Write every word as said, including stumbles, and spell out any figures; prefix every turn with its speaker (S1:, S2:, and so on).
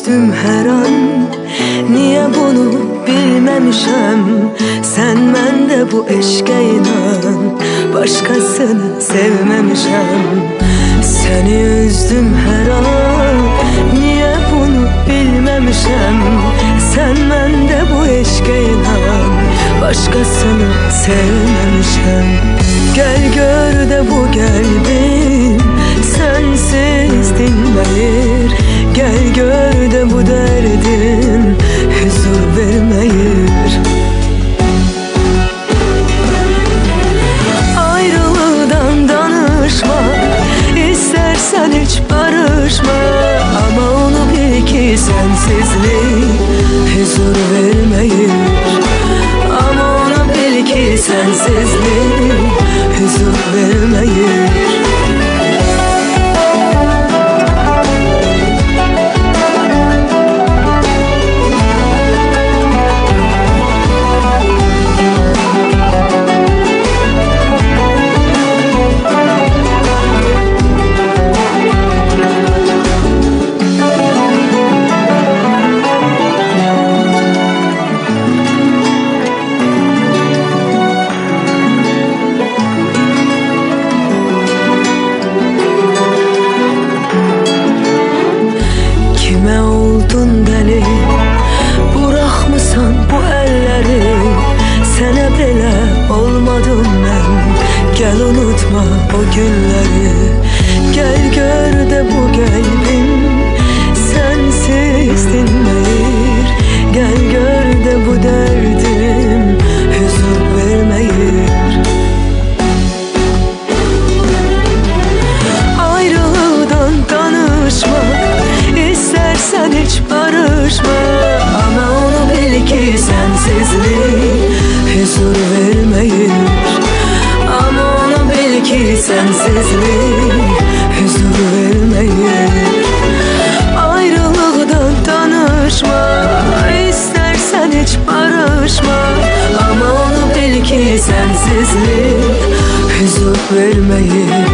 S1: üzdüm her an. Niye bunu bilmemişem? Sen mende bu eşke inan, başkasını sevmemişem. Seni üzdüm her an. Niye bunu bilmemişem? Sen mende bu eşke inan, başkasını sevmemişem. Gel gör de bu kalbim sensiz dinmeyir. Gel gör de bu derdin huzur vermeyir. Ayrılığdan danışma, istersen hiç barışma. Ama onu bil ki sensizlik huzur vermeyir. Ama onu bil ki sensizlik huzur vermeyir. Kime oldun deli, bırakmısan bu elleri. Sene bile olmadım ben, gel unutma o günleri. Gel gör de bu kalbim sensiz dinmeyir. Gel gör de bu derdim huzur vermeyir. Ayrılığdan danışma, İstersen hiç barışma. Ama onu bil ki sensizlik huzur vermeyir. Ama onu bil ki sensizlik huzur vermeyir. Ayrılıktan danışma, istersen hiç barışma. Ama onu bil ki sensizlik huzur vermeyir.